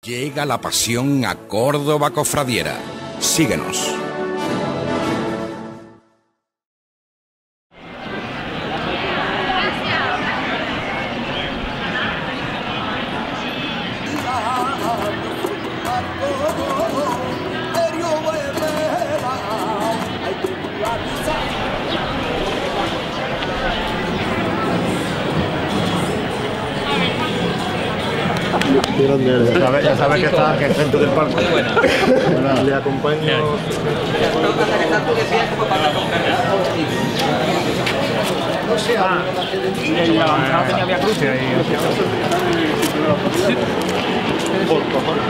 Llega la pasión a Córdoba Cofradiera. Síguenos. Ya sabes que está en el centro del parque. Bueno, le acompaño. No tenía vía cruce ahí. Por cojones.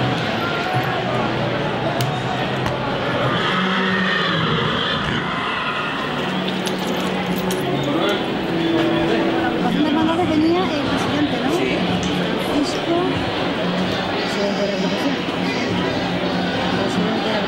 Venía el presidente, ¿no? Sí. Francisco, presidente de la Diputación. Presidente de la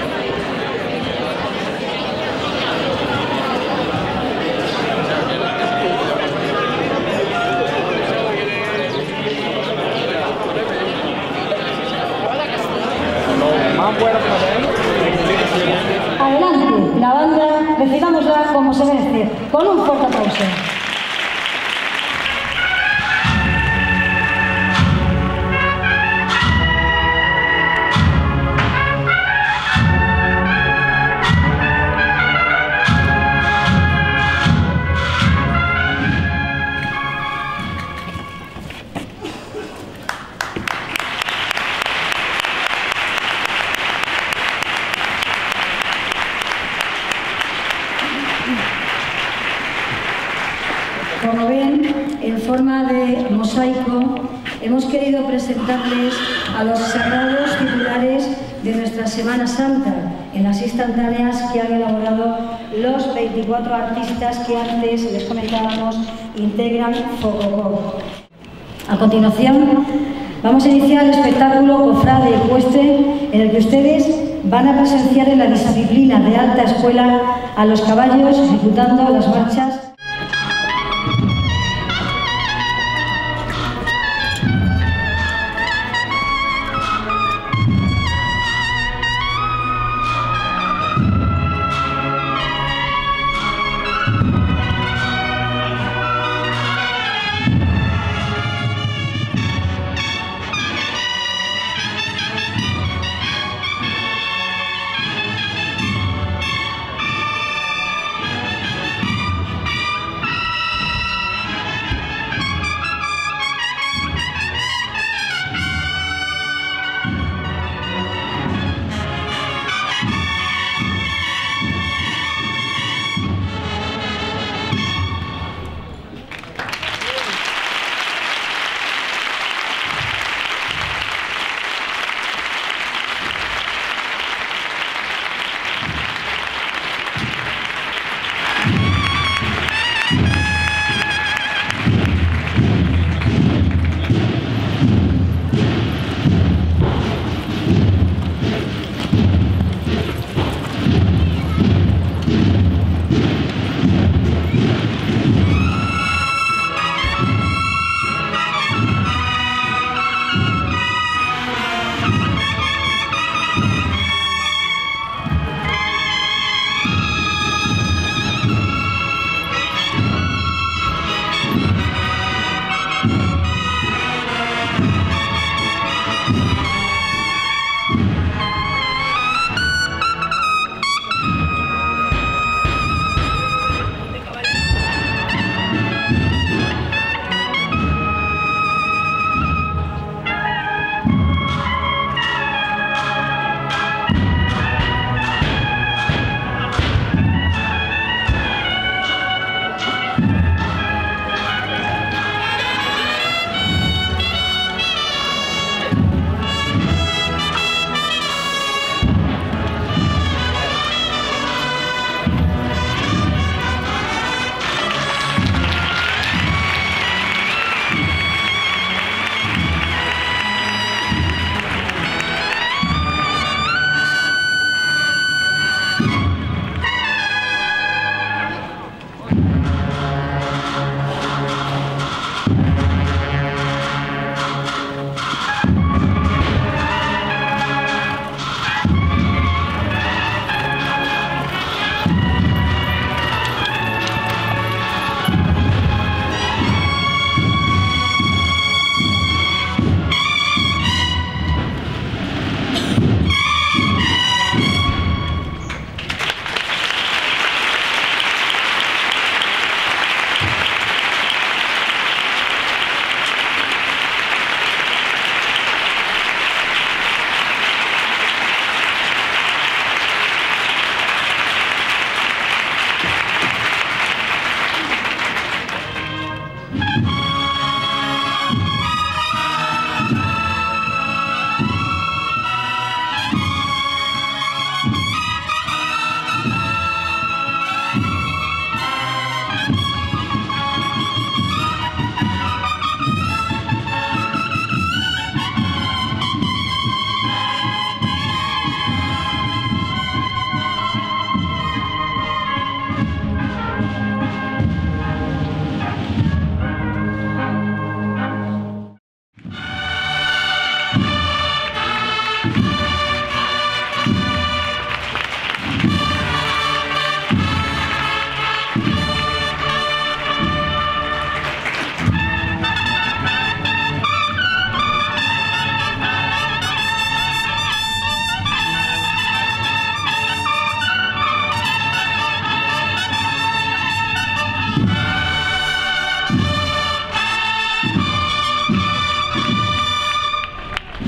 Adelante, la banda, recibámosla como se merece, con un fuerte aplauso. Como ven, en forma de mosaico, hemos querido presentarles a los sagrados titulares de nuestra Semana Santa en las instantáneas que han elaborado los 24 artistas que antes les comentábamos integran Fococó. A continuación, vamos a iniciar el espectáculo cofrade ecuestre en el que ustedes van a presenciar en la disciplina de alta escuela a los caballos ejecutando las marchas.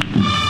Gracias.